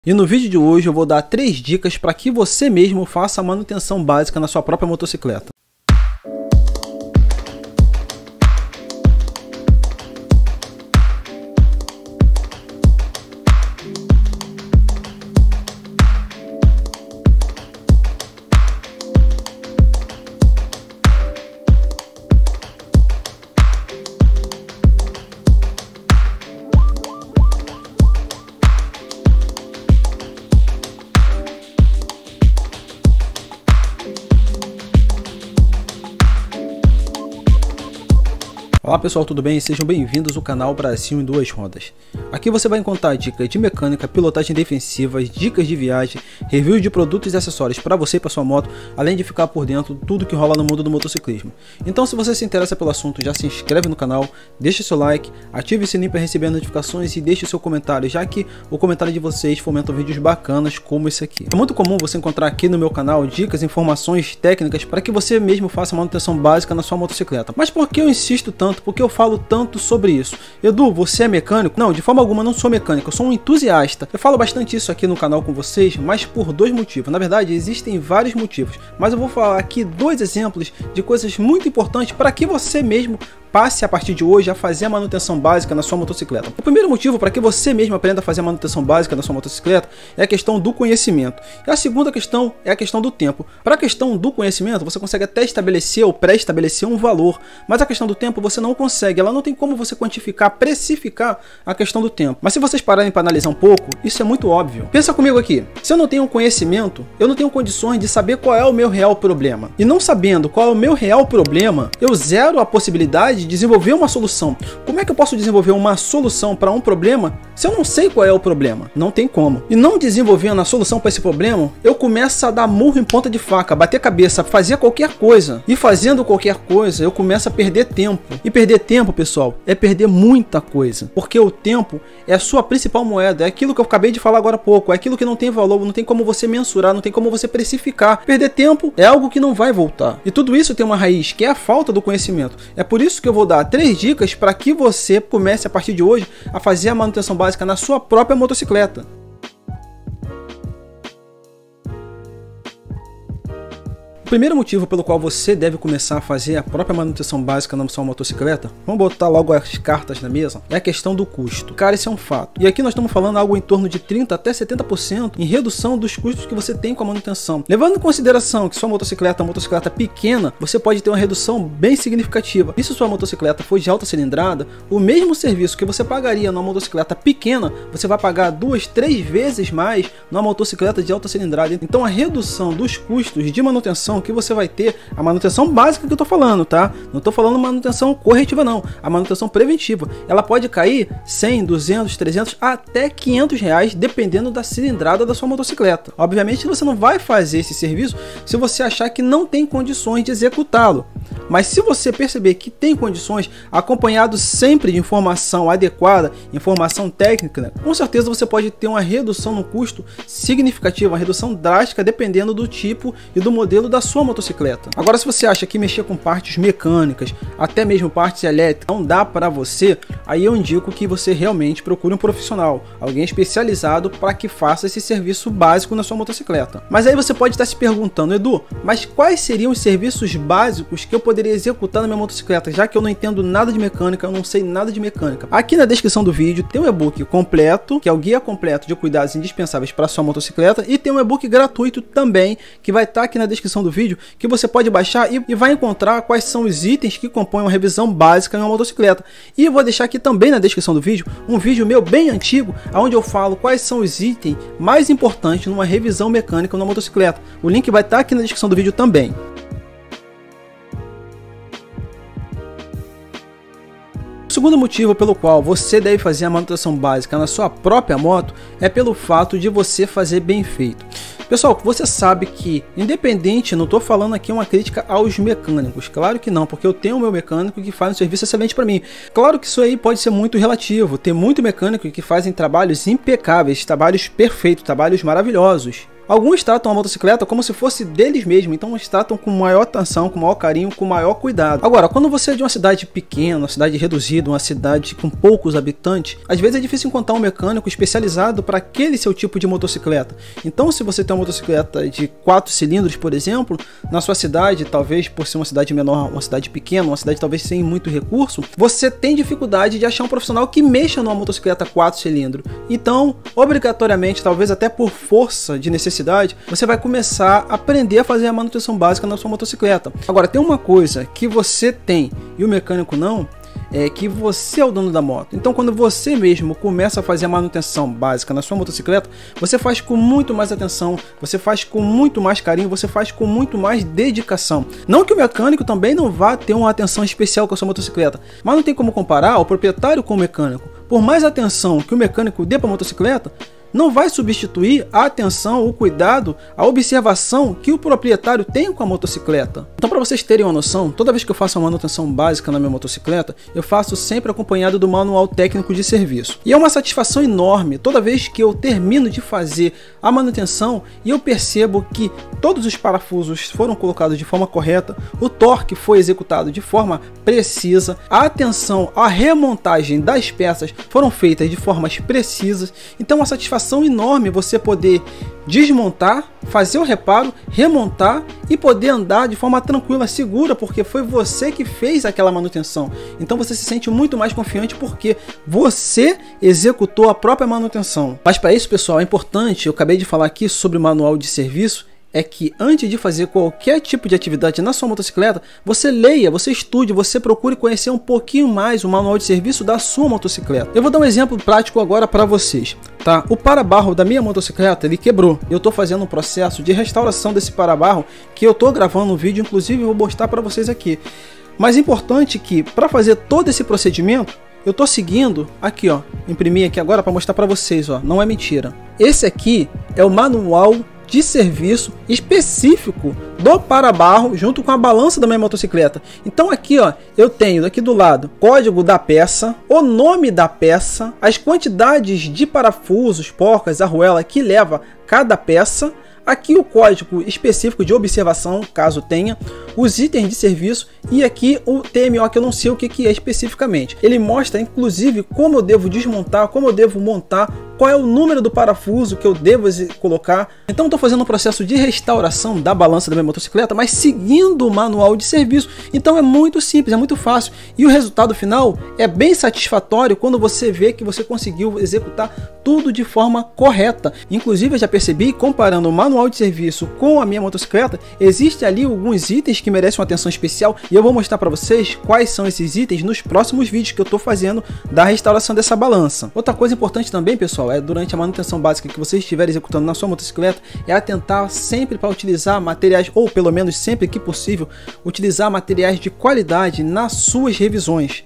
E no vídeo de hoje eu vou dar 3 dicas para que você mesmo faça a manutenção básica na sua própria motocicleta. Olá pessoal, tudo bem? Sejam bem-vindos ao canal Brasil em Duas Rodas. Aqui você vai encontrar dicas de mecânica, pilotagem defensiva, dicas de viagem, reviews de produtos e acessórios para você e para sua moto, além de ficar por dentro de tudo que rola no mundo do motociclismo. Então, se você se interessa pelo assunto, já se inscreve no canal, deixa seu like, ative o sininho para receber notificações e deixe seu comentário, já que o comentário de vocês fomenta vídeos bacanas como esse aqui. É muito comum você encontrar aqui no meu canal dicas, informações técnicas para que você mesmo faça a manutenção básica na sua motocicleta. Mas por que eu insisto tanto? Porque eu falo tanto sobre isso? Edu, você é mecânico? Não, de forma alguma não sou mecânico, eu sou um entusiasta. Eu falo bastante isso aqui no canal com vocês, mas por 2 motivos. Na verdade, existem vários motivos, mas eu vou falar aqui 2 exemplos de coisas muito importantes para que você mesmo passe a partir de hoje a fazer a manutenção básica na sua motocicleta. O primeiro motivo para que você mesmo aprenda a fazer a manutenção básica na sua motocicleta é a questão do conhecimento. E a segunda questão é a questão do tempo. Para a questão do conhecimento, você consegue até estabelecer ou pré-estabelecer um valor, mas a questão do tempo você não consegue. Ela não tem como você quantificar, precificar a questão do tempo. Mas se vocês pararem para analisar um pouco, isso é muito óbvio. Pensa comigo aqui. Se eu não tenho conhecimento, eu não tenho condições de saber qual é o meu real problema. E não sabendo qual é o meu real problema, eu zero a possibilidade de desenvolver uma solução. Como é que eu posso desenvolver uma solução para um problema se eu não sei qual é o problema? Não tem como. E não desenvolvendo a solução para esse problema, eu começo a dar murro em ponta de faca, bater cabeça, fazer qualquer coisa. E fazendo qualquer coisa, eu começo a perder tempo. E perder tempo, pessoal, é perder muita coisa. Porque o tempo é a sua principal moeda. É aquilo que eu acabei de falar agora há pouco. É aquilo que não tem valor, não tem como você mensurar, não tem como você precificar. Perder tempo é algo que não vai voltar. E tudo isso tem uma raiz, que é a falta do conhecimento. É por isso que eu vou dar 3 dicas para que você comece a partir de hoje a fazer a manutenção básica na sua própria motocicleta. O primeiro motivo pelo qual você deve começar a fazer a própria manutenção básica na sua motocicleta, vamos botar logo as cartas na mesa, é a questão do custo. Cara, isso é um fato. E aqui nós estamos falando algo em torno de 30% até 70% em redução dos custos que você tem com a manutenção. Levando em consideração que sua motocicleta é uma motocicleta pequena, você pode ter uma redução bem significativa. E se sua motocicleta for de alta cilindrada, o mesmo serviço que você pagaria numa motocicleta pequena, você vai pagar 2, 3 vezes mais numa motocicleta de alta cilindrada. Então a redução dos custos de manutenção que você vai ter, a manutenção básica que eu tô falando, tá? Não tô falando manutenção corretiva não, a manutenção preventiva, ela pode cair 100, 200, 300 até 500 reais, dependendo da cilindrada da sua motocicleta. Obviamente você não vai fazer esse serviço se você achar que não tem condições de executá-lo, mas se você perceber que tem condições, acompanhado sempre de informação adequada, informação técnica, com certeza você pode ter uma redução no custo significativa, uma redução drástica, dependendo do tipo e do modelo da sua motocicleta. Agora, se você acha que mexer com partes mecânicas, até mesmo partes elétricas, não dá para você, aí eu indico que você realmente procure um profissional, alguém especializado para que faça esse serviço básico na sua motocicleta. Mas aí você pode estar se perguntando, Edu, mas quais seriam os serviços básicos que eu poderia executar na minha motocicleta, já que eu não entendo nada de mecânica, eu não sei nada de mecânica? Aqui na descrição do vídeo tem um e-book completo, que é o guia completo de cuidados indispensáveis para sua motocicleta, e tem um e-book gratuito também, que vai estar aqui na descrição do vídeo, que você pode baixar e vai encontrar quais são os itens que compõem uma revisão básica em uma motocicleta. E eu vou deixar aqui também na descrição do vídeo um vídeo meu bem antigo, onde eu falo quais são os itens mais importantes numa revisão mecânica numa motocicleta. O link vai estar aqui na descrição do vídeo também. O segundo motivo pelo qual você deve fazer a manutenção básica na sua própria moto é pelo fato de você fazer bem feito. Pessoal, você sabe que, independente, não estou falando aqui uma crítica aos mecânicos, claro que não, porque eu tenho o meu mecânico que faz um serviço excelente para mim. Claro que isso aí pode ser muito relativo, tem muito mecânico que fazem trabalhos impecáveis, trabalhos perfeitos, trabalhos maravilhosos. Alguns tratam a motocicleta como se fosse deles mesmos, então eles tratam com maior atenção, com maior carinho, com maior cuidado. Agora, quando você é de uma cidade pequena, uma cidade reduzida, uma cidade com poucos habitantes, às vezes é difícil encontrar um mecânico especializado para aquele seu tipo de motocicleta. Então, se você tem uma motocicleta de 4 cilindros, por exemplo, na sua cidade, talvez por ser uma cidade menor, uma cidade pequena, uma cidade talvez sem muito recurso, você tem dificuldade de achar um profissional que mexa numa motocicleta 4 cilindros. Então, obrigatoriamente, talvez até por força de necessidade, você vai começar a aprender a fazer a manutenção básica na sua motocicleta. Agora, tem uma coisa que você tem e o mecânico não, é que você é o dono da moto. Então, quando você mesmo começa a fazer a manutenção básica na sua motocicleta, você faz com muito mais atenção, você faz com muito mais carinho, você faz com muito mais dedicação. Não que o mecânico também não vá ter uma atenção especial com a sua motocicleta, mas não tem como comparar o proprietário com o mecânico. Por mais atenção que o mecânico dê para a motocicleta, não vai substituir a atenção, o cuidado, a observação que o proprietário tem com a motocicleta. Então, para vocês terem uma noção, toda vez que eu faço uma manutenção básica na minha motocicleta, eu faço sempre acompanhado do manual técnico de serviço. E é uma satisfação enorme toda vez que eu termino de fazer a manutenção e eu percebo que todos os parafusos foram colocados de forma correta, o torque foi executado de forma precisa, a atenção, a remontagem das peças foram feitas de formas precisas. Então, uma satisfação enorme você poder desmontar, fazer o reparo, remontar e poder andar de forma tranquila, segura, porque foi você que fez aquela manutenção. Então você se sente muito mais confiante porque você executou a própria manutenção. Mas para isso, pessoal, é importante, eu acabei de falar aqui sobre o manual de serviço, é que antes de fazer qualquer tipo de atividade na sua motocicleta, você leia, você estude, você procure conhecer um pouquinho mais o manual de serviço da sua motocicleta. Eu vou dar um exemplo prático agora para vocês, tá? O para-barro da minha motocicleta, ele quebrou. Eu estou fazendo um processo de restauração desse para-barro, que eu estou gravando um vídeo, inclusive vou mostrar para vocês aqui. Mas é importante que, para fazer todo esse procedimento, eu estou seguindo, aqui ó, imprimi aqui agora para mostrar para vocês, ó, não é mentira. Esse aqui é o manual de serviço específico do para-barro junto com a balança da minha motocicleta. Então aqui ó, eu tenho aqui do lado código da peça, o nome da peça, as quantidades de parafusos, porcas, arruela que leva cada peça, aqui o código específico de observação, caso tenha, os itens de serviço e aqui o TMO, que eu não sei o que é especificamente. Ele mostra inclusive como eu devo desmontar, como eu devo montar, qual é o número do parafuso que eu devo colocar. Então estou fazendo um processo de restauração da balança da minha motocicleta, mas seguindo o manual de serviço. Então é muito simples, é muito fácil e o resultado final é bem satisfatório quando você vê que você conseguiu executar tudo de forma correta. Inclusive eu já percebi, comparando o manual de serviço com a minha motocicleta, existe ali alguns itens que merecem uma atenção especial e eu vou mostrar para vocês quais são esses itens nos próximos vídeos que eu estou fazendo da restauração dessa balança. Outra coisa importante também, pessoal, é durante a manutenção básica que você estiver executando na sua motocicleta, é atentar sempre para utilizar materiais, ou pelo menos sempre que possível, utilizar materiais de qualidade nas suas revisões.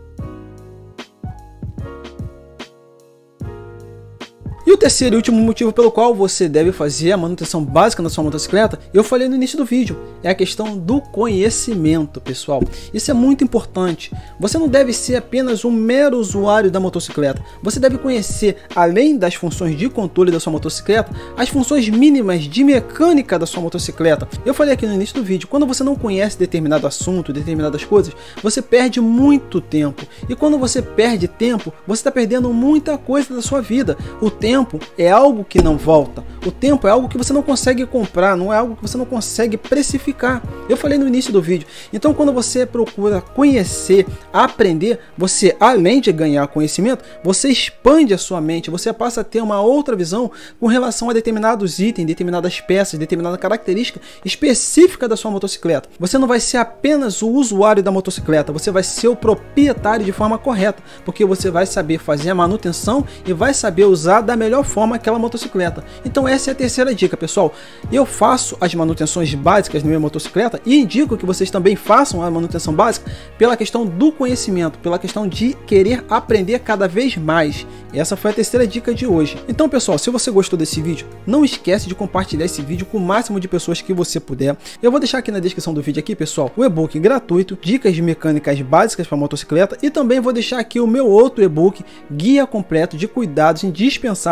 E o terceiro e último motivo pelo qual você deve fazer a manutenção básica na sua motocicleta, eu falei no início do vídeo, é a questão do conhecimento, pessoal. Isso é muito importante. Você não deve ser apenas um mero usuário da motocicleta. Você deve conhecer, além das funções de controle da sua motocicleta, as funções mínimas de mecânica da sua motocicleta. Eu falei aqui no início do vídeo, quando você não conhece determinado assunto, determinadas coisas, você perde muito tempo. E quando você perde tempo, você está perdendo muita coisa da sua vida. O tempo é algo que não volta. O tempo é algo que você não consegue comprar, não é algo que você não consegue precificar. Eu falei no início do vídeo. Então, quando você procura conhecer, aprender, você, além de ganhar conhecimento, você expande a sua mente, você passa a ter uma outra visão com relação a determinados itens, determinadas peças, determinada característica específica da sua motocicleta. Você não vai ser apenas o usuário da motocicleta, você vai ser o proprietário de forma correta, porque você vai saber fazer a manutenção e vai saber usar da melhor forma aquela motocicleta. Então essa é a terceira dica, pessoal. Eu faço as manutenções básicas na minha motocicleta e indico que vocês também façam a manutenção básica pela questão do conhecimento, pela questão de querer aprender cada vez mais. Essa foi a terceira dica de hoje. Então, pessoal, se você gostou desse vídeo, não esquece de compartilhar esse vídeo com o máximo de pessoas que você puder. Eu vou deixar aqui na descrição do vídeo aqui, pessoal, o e-book gratuito, dicas de mecânicas básicas para motocicleta, e também vou deixar aqui o meu outro e-book, guia completo de cuidados indispensáveis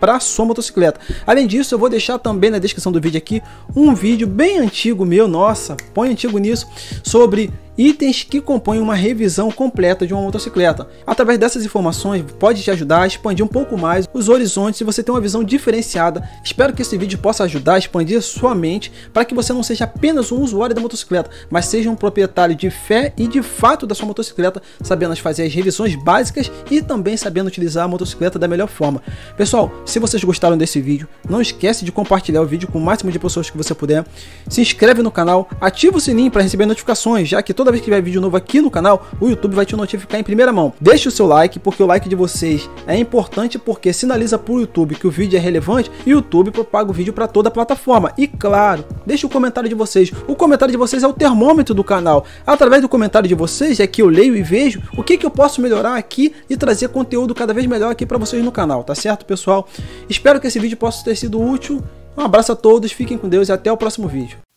para sua motocicleta. Além disso, eu vou deixar também na descrição do vídeo aqui um vídeo bem antigo meu, nossa, põe antigo nisso, sobre itens que compõem uma revisão completa de uma motocicleta. Através dessas informações pode te ajudar a expandir um pouco mais os horizontes e você ter uma visão diferenciada. Espero que esse vídeo possa ajudar a expandir sua mente para que você não seja apenas um usuário da motocicleta, mas seja um proprietário de fé e de fato da sua motocicleta, sabendo fazer as revisões básicas e também sabendo utilizar a motocicleta da melhor forma. Pessoal, se vocês gostaram desse vídeo, não esquece de compartilhar o vídeo com o máximo de pessoas que você puder. Se inscreve no canal, ativa o sininho para receber notificações, já que toda vez que tiver vídeo novo aqui no canal, o YouTube vai te notificar em primeira mão. Deixe o seu like, porque o like de vocês é importante, porque sinaliza para o YouTube que o vídeo é relevante e o YouTube propaga o vídeo para toda a plataforma. E claro, deixe o comentário de vocês. O comentário de vocês é o termômetro do canal. Através do comentário de vocês é que eu leio e vejo o que eu posso melhorar aqui e trazer conteúdo cada vez melhor aqui para vocês no canal, tá certo, pessoal? Espero que esse vídeo possa ter sido útil. Um abraço a todos, fiquem com Deus e até o próximo vídeo.